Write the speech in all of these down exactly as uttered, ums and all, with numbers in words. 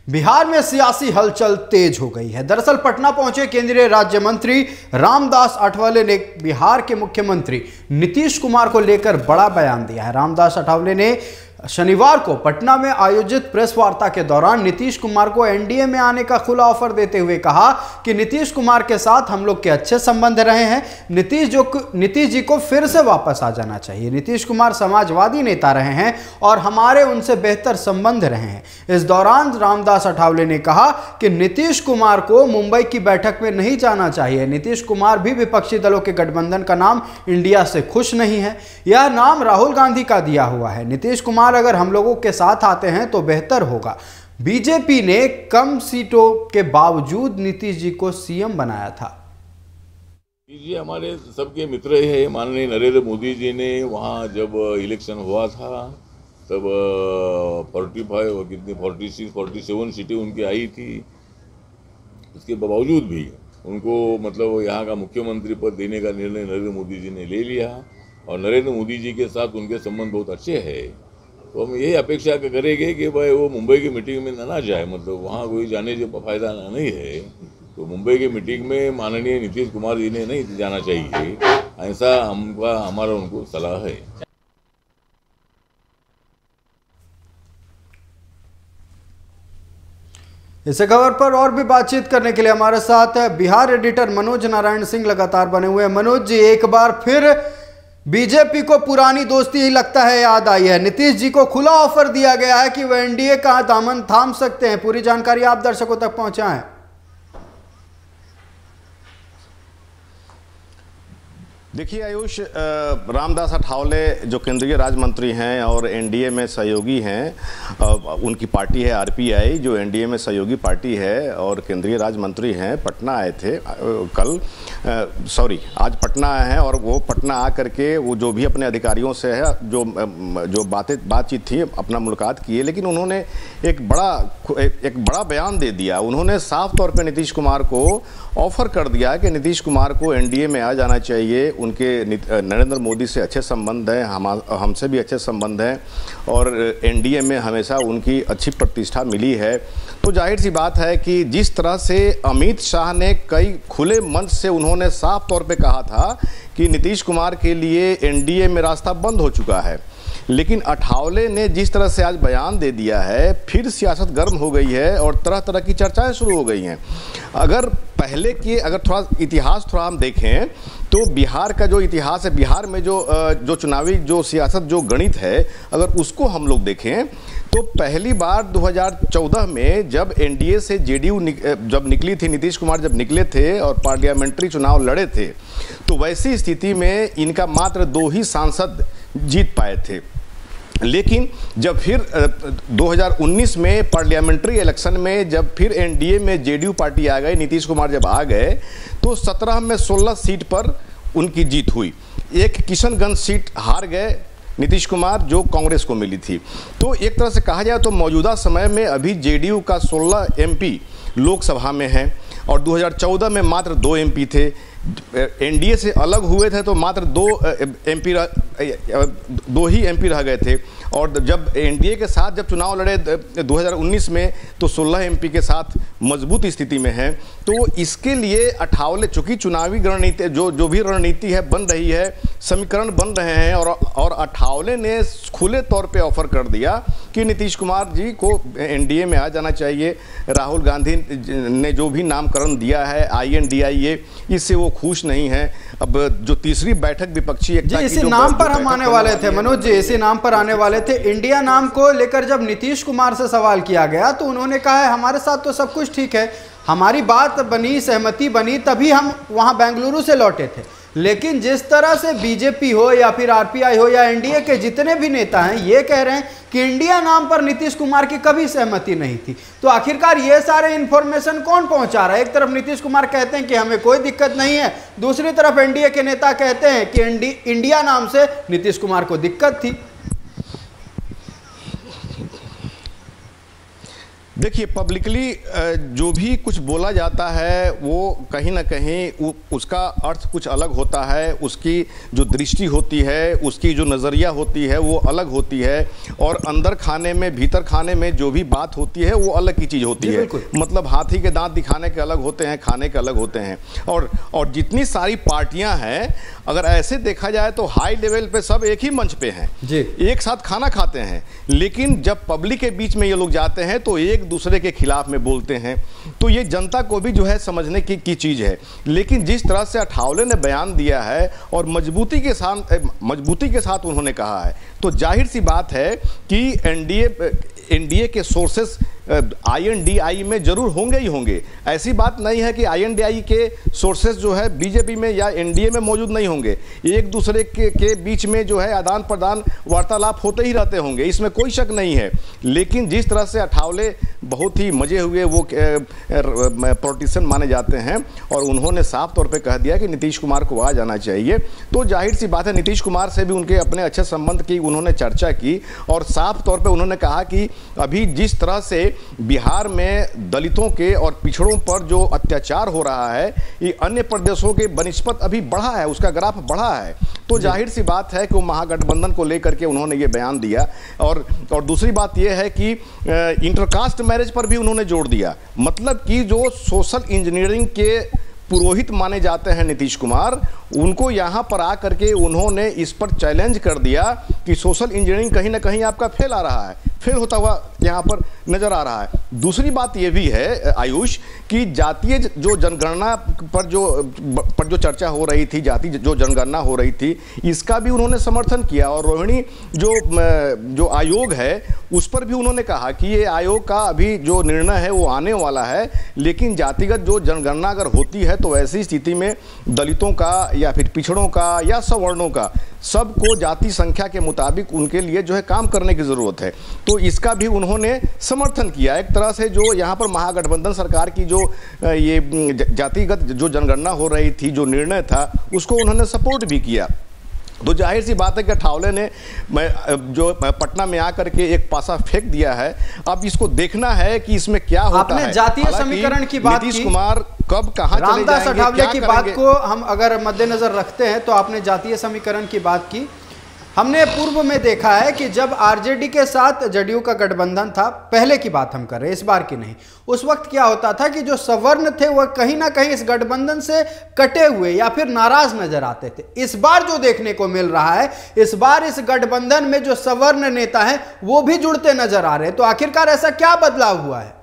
बिहार में सियासी हलचल तेज हो गई है। दरअसल पटना पहुंचे केंद्रीय राज्य मंत्री रामदास अठावले ने बिहार के मुख्यमंत्री नीतीश कुमार को लेकर बड़ा बयान दिया है। रामदास अठावले ने शनिवार को पटना में आयोजित प्रेस वार्ता के दौरान नीतीश कुमार को एनडीए में आने का खुला ऑफर देते हुए कहा कि नीतीश कुमार के साथ हम लोग के अच्छे संबंध रहे हैं। नीतीश जो नीतीश जी को फिर से वापस आ जाना चाहिए। नीतीश कुमार समाजवादी नेता रहे हैं और हमारे उनसे बेहतर संबंध रहे हैं। इस दौरान रामदास अठावले ने कहा कि नीतीश कुमार को मुंबई की बैठक में नहीं जाना चाहिए। नीतीश कुमार भी विपक्षी दलों के गठबंधन का नाम इंडिया से खुश नहीं है। यह नाम राहुल गांधी का दिया हुआ है। नीतीश कुमार अगर हम लोगों के साथ आते हैं तो बेहतर होगा। बीजेपी ने कम सीटों के बावजूद नीतीश जी को सीएम बनाया था। जी हमारे सबके मित्र है। माननीय नरेंद्र मोदी जी ने वहाँ जब इलेक्शन हुआ था तब फोर्टी फाइव कितनी फोर्टी सिक्स फोर्टी सेवन सीटें उनकी आई थी। उसके बावजूद भी उनको मतलब यहाँ का मुख्यमंत्री पद देने का निर्णय नरेंद्र मोदी जी ने ले लिया और नरेंद्र मोदी जी के साथ उनके संबंध बहुत अच्छे हैं। तो हम यही अपेक्षा करेंगे कि भाई वो मुंबई की मीटिंग में ना जाए, मतलब वहाँ कोई जाने जो फायदा नहीं है। तो मुंबई की मीटिंग में माननीय नीतीश कुमार जी ने नहीं जाना चाहिए, ऐसा हमका हमारा उनको सलाह है। इस खबर पर और भी बातचीत करने के लिए हमारे साथ बिहार एडिटर मनोज नारायण सिंह लगातार बने हुए हैं। मनोज जी, एक बार फिर बीजेपी को पुरानी दोस्ती ही लगता है याद आई है। नीतीश जी को खुला ऑफर दिया गया है कि वह एनडीए का दामन थाम सकते हैं। पूरी जानकारी आप दर्शकों तक पहुंचाएं। देखिए आयुष, रामदास अठावले जो केंद्रीय राज्य मंत्री हैं और एनडीए में सहयोगी हैं, उनकी पार्टी है आरपीआई जो एनडीए में सहयोगी पार्टी है और केंद्रीय राज्य मंत्री हैं, पटना आए थे कल, सॉरी आज पटना आए हैं और वो पटना आ करके वो जो भी अपने अधिकारियों से है जो जो बातें बातचीत थी अपना मुलाकात किए, लेकिन उन्होंने एक बड़ा एक, एक बड़ा बयान दे दिया। उन्होंने साफ तौर पर नीतीश कुमार को ऑफर कर दिया कि नीतीश कुमार को एनडीए में आ जाना चाहिए। उनके नरेंद्र मोदी से अच्छे संबंध हैं, हम हमसे भी अच्छे संबंध हैं और एनडीए में हमेशा उनकी अच्छी प्रतिष्ठा मिली है। तो जाहिर सी बात है कि जिस तरह से अमित शाह ने कई खुले मंच से उन्होंने साफ तौर पे कहा था कि नीतीश कुमार के लिए एनडीए में रास्ता बंद हो चुका है, लेकिन अठावले ने जिस तरह से आज बयान दे दिया है, फिर सियासत गर्म हो गई है और तरह तरह की चर्चाएं शुरू हो गई हैं। अगर पहले के अगर थोड़ा इतिहास थोड़ा हम देखें तो बिहार का जो इतिहास है, बिहार में जो जो चुनावी जो सियासत जो गणित है, अगर उसको हम लोग देखें तो पहली बार दो हज़ार चौदह में जब एनडीए से जेडीयू निक, जब निकली थी, नीतीश कुमार जब निकले थे और पार्लियामेंट्री चुनाव लड़े थे, तो वैसी स्थिति में इनका मात्र दो ही सांसद जीत पाए थे। लेकिन जब फिर दो हज़ार उन्नीस में पार्लियामेंट्री इलेक्शन में जब फिर एनडीए में जेडीयू पार्टी आ गई, नीतीश कुमार जब आ गए तो सत्रह में सोलह सीट पर उनकी जीत हुई। एक किशनगंज सीट हार गए नीतीश कुमार जो कांग्रेस को मिली थी। तो एक तरह से कहा जाए तो मौजूदा समय में अभी जेडीयू का सोलह एमपी लोकसभा में है और दो हज़ार चौदह में मात्र दो एमपी थे। एनडीए से अलग हुए थे तो मात्र दो एमपी दो ही एमपी रह गए थे और जब एनडीए के साथ जब चुनाव लड़े दो हज़ार उन्नीस में तो सोलह एमपी के साथ मजबूत स्थिति में है। तो इसके लिए अठावले, चूंकि चुनावी रणनीति जो जो भी रणनीति है बन रही है, समीकरण बन रहे हैं और और अठावले ने खुले तौर पे ऑफर कर दिया कि नीतीश कुमार जी को एनडीए में आ जाना चाहिए। राहुल गांधी ने जो भी नामकरण दिया है आई एन डी आई ए, इससे वो खुश नहीं है। अब जो तीसरी बैठक विपक्षी एकता की इसी नाम पर हम आने वाले थे मनोज जी, इसी नाम पर आने वाले थे। इंडिया नाम को लेकर जब नीतीश कुमार से सवाल किया गया तो उन्होंने कहा है हमारे साथ तो सब कुछ ठीक है, हमारी बात बनी, सहमति बनी, तभी हम वहां बेंगलुरु से लौटे थे। लेकिन जिस तरह से बीजेपी हो या फिर आरपीआई हो या एनडीए के जितने भी नेता हैं ये कह रहे हैं कि इंडिया नाम पर नीतीश कुमार की कभी सहमति नहीं थी, तो आखिरकार ये सारे इंफॉर्मेशन कौन पहुंचा रहा है? एक तरफ नीतीश कुमार कहते हैं कि हमें कोई दिक्कत नहीं है, दूसरी तरफ एनडीए के नेता कहते हैं कि इंडिया नाम से नीतीश कुमार को दिक्कत थी। देखिए, पब्लिकली जो भी कुछ बोला जाता है वो कहीं ना कहीं उसका अर्थ कुछ अलग होता है, उसकी जो दृष्टि होती है, उसकी जो नज़रिया होती है वो अलग होती है, और अंदर खाने में, भीतर खाने में जो भी बात होती है वो अलग की चीज़ होती है। मतलब हाथी के दांत दिखाने के अलग होते हैं, खाने के अलग होते हैं। और और जितनी सारी पार्टियां हैं, अगर ऐसे देखा जाए तो हाई लेवल पे सब एक ही मंच पे हैं जी, एक साथ खाना खाते हैं, लेकिन जब पब्लिक के बीच में ये लोग जाते हैं तो एक दूसरे के खिलाफ में बोलते हैं। तो ये जनता को भी जो है समझने की, की चीज़ है। लेकिन जिस तरह से अठावले ने बयान दिया है और मजबूती के साथ मजबूती के साथ उन्होंने कहा है, तो जाहिर सी बात है कि एनडीए एनडीए के सोर्सेस आईएनडीआई में जरूर होंगे ही होंगे। ऐसी बात नहीं है कि आईएनडीआई के सोर्सेस जो है बीजेपी में या एनडीए में मौजूद नहीं होंगे। एक दूसरे के, के बीच में जो है आदान प्रदान वार्तालाप होते ही रहते होंगे, इसमें कोई शक नहीं है। लेकिन जिस तरह से अठावले बहुत ही मजे हुए वो पॉलिटिशियन माने जाते हैं और उन्होंने साफ तौर पर कह दिया कि नीतीश कुमार को आ जाना चाहिए, तो जाहिर सी बात है नीतीश कुमार से भी उनके अपने अच्छे संबंध की उन्होंने चर्चा की और साफ तौर पर उन्होंने कहा कि अभी जिस तरह से बिहार में दलितों के और पिछड़ों पर जो अत्याचार हो रहा है, ये अन्य प्रदेशों के बनिस्पत अभी बढ़ा है, उसका ग्राफ बढ़ा है। तो जाहिर सी बात है कि वो महागठबंधन को लेकर के उन्होंने ये बयान दिया। और और दूसरी बात ये है कि इंटरकास्ट मैरिज पर भी उन्होंने जोर दिया। मतलब कि जो सोशल इंजीनियरिंग के पुरोहित माने जाते हैं नीतीश कुमार, उनको यहाँ पर आकर के उन्होंने इस पर चैलेंज कर दिया कि सोशल इंजीनियरिंग कहीं ना कहीं आपका फेल आ रहा है, फेल होता हुआ यहाँ पर नजर आ रहा है। दूसरी बात ये भी है आयुष कि जातीय जो जनगणना पर जो पर जो चर्चा हो रही थी, जाति जो जनगणना हो रही थी, इसका भी उन्होंने समर्थन किया। और रोहिणी जो जो आयोग है उस पर भी उन्होंने कहा कि ये आयोग का अभी जो निर्णय है वो आने वाला है, लेकिन जातिगत जो जनगणना अगर होती है तो ऐसी स्थिति में दलितों का या फिर पिछड़ों का या सवर्णों का सबको जाति संख्या के मुताबिक उनके लिए जो है काम करने की जरूरत है। तो इसका भी उन्होंने समर्थन किया। एक तरह से जो यहाँ पर महागठबंधन सरकार की जो ये जातिगत जो जनगणना हो रही थी, जो निर्णय था, उसको उन्होंने सपोर्ट भी किया। तो जाहिर सी बात है कि अठावले ने जो पटना में आकर के एक पासा फेंक दिया है। अब इसको देखना है कि इसमें क्या होता आपने है। जातीय समीकरण की बात की, नीतीश कुमार कब कहां चले जाएंगे, रामदास अठावले की बात को हम अगर मद्देनजर रखते हैं तो आपने जातीय समीकरण की बात की। हमने पूर्व में देखा है कि जब आरजेडी के साथ जदयू का गठबंधन था, पहले की बात हम कर रहे हैं, इस बार की नहीं, उस वक्त क्या होता था कि जो सवर्ण थे वह कहीं ना कहीं इस गठबंधन से कटे हुए या फिर नाराज नजर आते थे। इस बार जो देखने को मिल रहा है, इस बार इस गठबंधन में जो सवर्ण नेता हैं वो भी जुड़ते नजर आ रहे हैं। तो आखिरकार ऐसा क्या बदलाव हुआ है?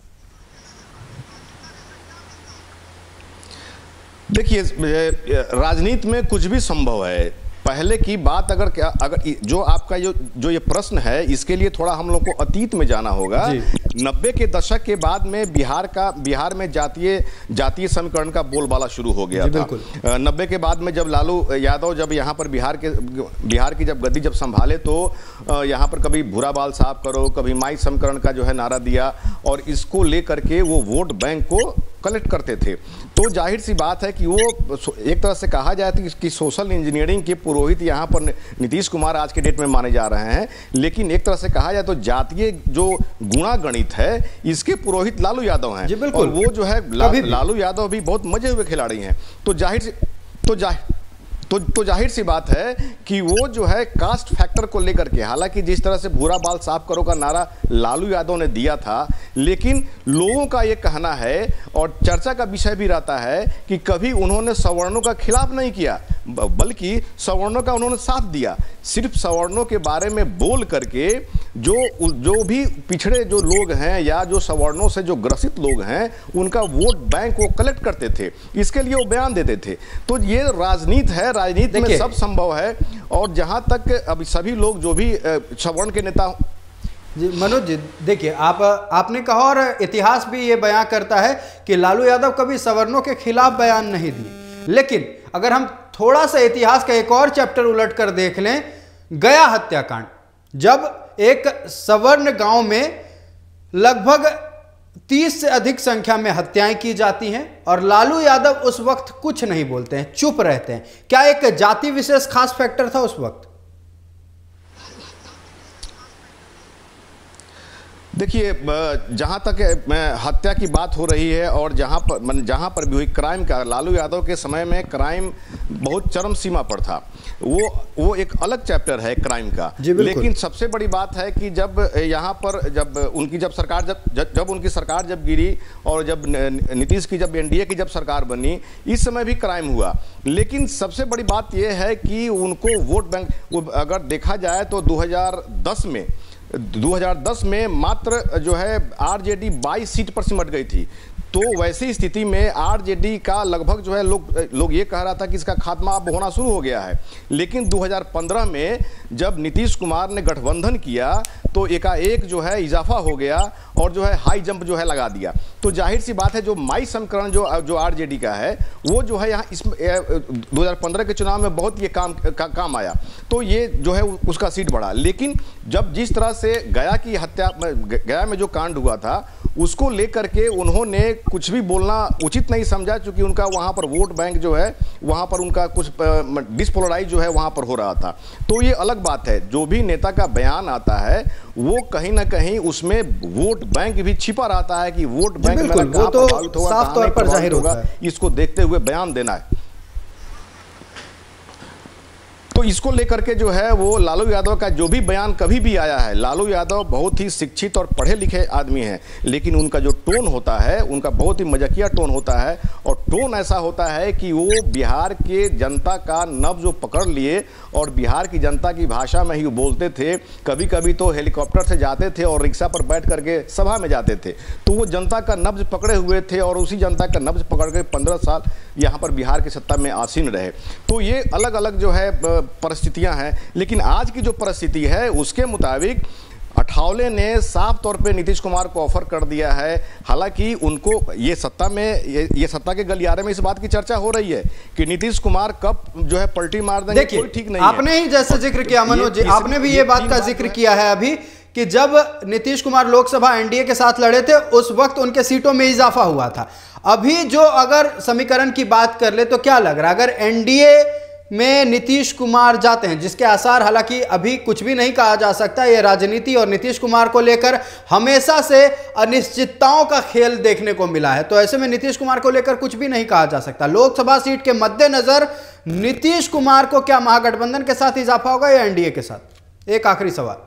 देखिए, राजनीति में कुछ भी संभव है। पहले की बात अगर क्या अगर जो आपका जो जो ये प्रश्न है, इसके लिए थोड़ा हम लोग को अतीत में जाना होगा। नब्बे के दशक के बाद में बिहार का बिहार में जातीय जातीय समीकरण का बोलबाला शुरू हो गया था। नब्बे के बाद में जब लालू यादव जब यहाँ पर बिहार के बिहार की जब गद्दी जब संभाले तो यहाँ पर कभी भूरा बाल साफ करो, कभी माई समीकरण का जो है नारा दिया और इसको लेकर के वो वोट बैंक को कलेक्ट करते थे। तो जाहिर सी बात है कि वो एक तरह से कहा जाए कि, कि सोशल इंजीनियरिंग के पुरोहित यहाँ पर नीतीश कुमार आज के डेट में माने जा रहे हैं, लेकिन एक तरह से कहा जाए तो जातीय जो गुणागणित है इसके पुरोहित लालू यादव हैं। और वो जो है ला, लालू यादव भी बहुत मजे हुए खिलाड़ी हैं। तो जाहिर से तो जाहिर तो तो जाहिर सी बात है कि वो जो है कास्ट फैक्टर को लेकर के, हालांकि जिस तरह से भूरा बाल साफ करो का नारा लालू यादव ने दिया था, लेकिन लोगों का ये कहना है और चर्चा का विषय भी रहता है कि कभी उन्होंने सवर्णों का खिलाफ नहीं किया, बल्कि सवर्णों का उन्होंने साथ दिया। सिर्फ सवर्णों के बारे में बोल करके जो जो भी पिछड़े जो लोग हैं या जो सवर्णों से जो ग्रसित लोग हैं उनका वोट बैंक वो कलेक्ट करते थे, इसके लिए वो बयान देते थे। तो ये राजनीति है, राजनीति में सब संभव है। और जहां तक अभी सभी लोग जो भी सवर्ण के नेता जी मनोज जी, देखिए आप आपने कहा और इतिहास भी ये बयां करता है कि लालू यादव कभी सवर्णों के खिलाफ बयान नहीं दिए। लेकिन अगर हम थोड़ा सा इतिहास का एक और चैप्टर उलट कर देख लें, गया हत्याकांड, जब एक सवर्ण गांव में लगभग तीस से अधिक संख्या में हत्याएं की जाती हैं और लालू यादव उस वक्त कुछ नहीं बोलते हैं, चुप रहते हैं। क्या एक जाति विशेष खास फैक्टर था उस वक्त? देखिए, जहाँ तक हत्या की बात हो रही है और जहाँ पर जहाँ पर भी हुई क्राइम का, लालू यादव के समय में क्राइम बहुत चरम सीमा पर था। वो वो एक अलग चैप्टर है क्राइम का। लेकिन सबसे बड़ी बात है कि जब यहाँ पर जब उनकी जब सरकार जब जब, जब उनकी सरकार जब गिरी और जब नीतीश की जब एनडीए की जब सरकार बनी, इस समय भी क्राइम हुआ। लेकिन सबसे बड़ी बात यह है कि उनको वोट बैंक अगर देखा जाए तो दो हज़ार दस में दो हज़ार दस में मात्र जो है आरजेडी बाईस सीट पर सिमट गई थी। तो वैसी स्थिति में आरजेडी का लगभग जो है लोग लोग ये कह रहा था कि इसका खात्मा अब होना शुरू हो गया है। लेकिन दो हज़ार पंद्रह में जब नीतीश कुमार ने गठबंधन किया तो एकाएक जो है इजाफा हो गया और जो है हाई जंप जो है लगा दिया। तो जाहिर सी बात है जो माई समीकरण जो जो आरजेडी का है वो जो है यहाँ इस दो हज़ार पंद्रह के चुनाव में बहुत ये काम का, काम आया। तो ये जो है उसका सीट बढ़ा। लेकिन जब जिस तरह से गया की हत्या गया में जो कांड हुआ था उसको लेकर के उन्होंने कुछ भी बोलना उचित नहीं समझा, क्योंकि उनका वहाँ पर वोट बैंक जो है वहाँ पर उनका कुछ डिसपोलराइज जो है वहाँ पर हो रहा था। तो ये अलग बात है, जो भी नेता का बयान आता है वो कहीं ना कहीं उसमें वोट बैंक भी छिपा रहता है कि वोट बैंक मेरा कहाँ प्रभावित होगा, साफ तौर पर जाहिर होगा, इसको देखते हुए बयान देना है। तो इसको लेकर के जो है वो लालू यादव का जो भी बयान कभी भी आया है, लालू यादव बहुत ही शिक्षित और पढ़े लिखे आदमी हैं, लेकिन उनका जो टोन होता है उनका बहुत ही मजाकिया टोन होता है। और टोन ऐसा होता है कि वो बिहार के जनता का नब्ज जो पकड़ लिए और बिहार की जनता की भाषा में ही बोलते थे। कभी कभी तो हेलीकॉप्टर से जाते थे और रिक्शा पर बैठ करके सभा में जाते थे। तो वो जनता का नब्ज पकड़े हुए थे और उसी जनता का नब्ज पकड़ के पंद्रह साल यहाँ पर बिहार की सत्ता में आसीन रहे। तो ये अलग अलग जो है परिस्थितियां हैं। लेकिन आज की जो परिस्थिति है उसके मुताबिक अठावले ने साफ तौर पे नीतीश कुमार को ऑफर कर दिया है। हालांकि उनको ये सत्ता में ये, ये सत्ता के गलियारे में इस बात की चर्चा हो रही है कि नीतीश कुमार कब जो है पलटी मार देंगे, कोई ठीक नहीं है। आपने ही जैसे जिक्र किया मनोज जी, आपने भी ये बात का जिक्र किया है अभी कि जब नीतीश कुमार लोकसभा एनडीए के साथ लड़े थे उस वक्त उनके सीटों में इजाफा हुआ था। अभी जो अगर समीकरण की बात कर ले तो क्या लग रहा है, अगर एनडीए में नीतीश कुमार जाते हैं, जिसके आसार हालांकि अभी कुछ भी नहीं कहा जा सकता, ये राजनीति और नीतीश कुमार को लेकर हमेशा से अनिश्चितताओं का खेल देखने को मिला है, तो ऐसे में नीतीश कुमार को लेकर कुछ भी नहीं कहा जा सकता। लोकसभा सीट के मद्देनजर नीतीश कुमार को क्या महागठबंधन के साथ इजाफा होगा या एनडीए के साथ? एक आखिरी सवाल।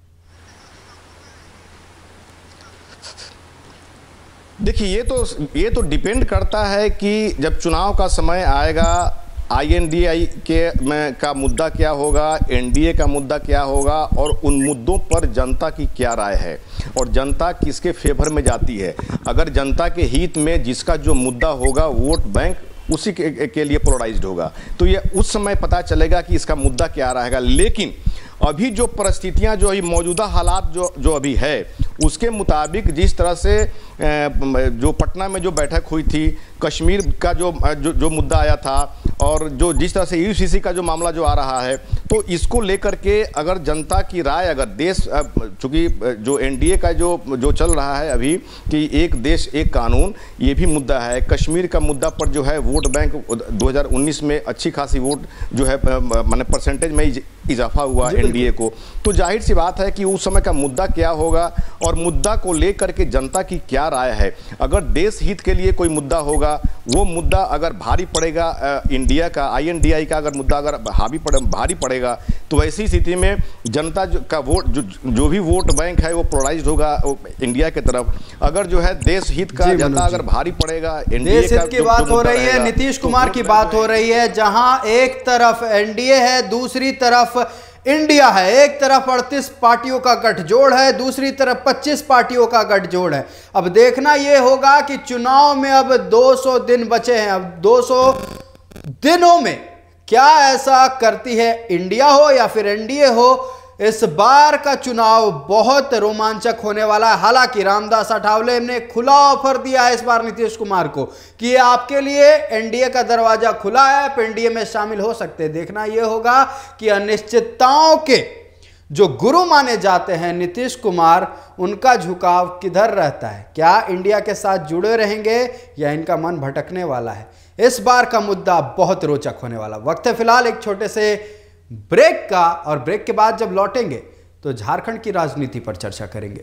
देखिए, ये तो ये तो डिपेंड करता है कि जब चुनाव का समय आएगा आईएनडीआई के में का मुद्दा क्या होगा, एनडीए का मुद्दा क्या होगा और उन मुद्दों पर जनता की क्या राय है और जनता किसके फेवर में जाती है। अगर जनता के हित में जिसका जो मुद्दा होगा वोट बैंक उसी के, के लिए पोलराइज्ड होगा, तो ये उस समय पता चलेगा कि इसका मुद्दा क्या रहेगा। लेकिन अभी जो परिस्थितियां जो मौजूदा हालात जो जो अभी है उसके मुताबिक जिस तरह से जो पटना में जो बैठक हुई थी, कश्मीर का जो जो, जो मुद्दा आया था और जो जिस तरह से यूसीसी का जो मामला जो आ रहा है, तो इसको लेकर के अगर जनता की राय, अगर देश, चूँकि जो एनडीए का जो जो चल रहा है अभी कि एक देश एक कानून, ये भी मुद्दा है। कश्मीर का मुद्दा पर जो है वोट बैंक दो हज़ार उन्नीस में अच्छी खासी वोट जो है माने परसेंटेज में इजाफा हुआ एनडीए को। तो जाहिर सी बात है कि उस समय का मुद्दा क्या होगा और मुद्दा को लेकर के जनता की क्या राय है। अगर देश हित के लिए कोई मुद्दा होगा, वो मुद्दा अगर भारी पड़ेगा इंडिया का, आईएनडीआई का अगर मुद्दा अगर हावी पड़े भारी पड़ेगा, तो ऐसी स्थिति में जनता का वोट जो, जो भी वोट बैंक है वो पोलराइज्ड होगा इंडिया की तरफ। अगर जो है देश हित का ज्यादा अगर भारी पड़ेगा, देश हित की बात हो रही है, नीतीश कुमार की बात हो रही है, जहां एक तरफ एनडीए है, दूसरी तरफ इंडिया है। एक तरफ अड़तीस पार्टियों का गठजोड़ है, दूसरी तरफ पच्चीस पार्टियों का गठजोड़ है। अब देखना यह होगा कि चुनाव में अब दो सौ दिन बचे हैं, अब दो सौ दिनों में क्या ऐसा करती है इंडिया हो या फिर एनडीए हो। इस बार का चुनाव बहुत रोमांचक होने वाला है। हालांकि रामदास अठावले ने खुला ऑफर दिया है इस बार नीतीश कुमार को कि ये आपके लिए एनडीए का दरवाजा खुला है, आप एनडीए में शामिल हो सकते हैं। देखना यह होगा कि अनिश्चितताओं के जो गुरु माने जाते हैं नीतीश कुमार, उनका झुकाव किधर रहता है। क्या इंडिया के साथ जुड़े रहेंगे या इनका मन भटकने वाला है। इस बार का मुद्दा बहुत रोचक होने वाला। वक्त है फिलहाल एक छोटे से ब्रेक का, और ब्रेक के बाद जब लौटेंगे तो झारखंड की राजनीति पर चर्चा करेंगे।